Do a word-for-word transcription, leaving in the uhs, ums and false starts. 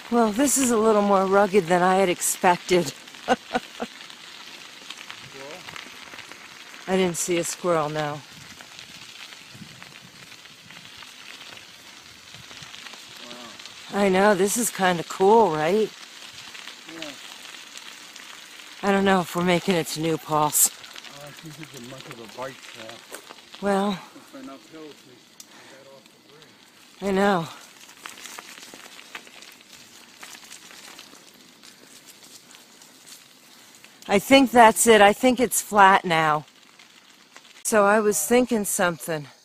Well, this is a little more rugged than I had expected. I didn't see a squirrel, no. Wow. I know, this is kind of cool, right? Yeah. I don't know if we're making it to New Paltz. Oh, I think it's a much of a bike path. Well, If enough hills to get off the bridge. I know. I think that's it. I think it's flat now. So I was thinking something.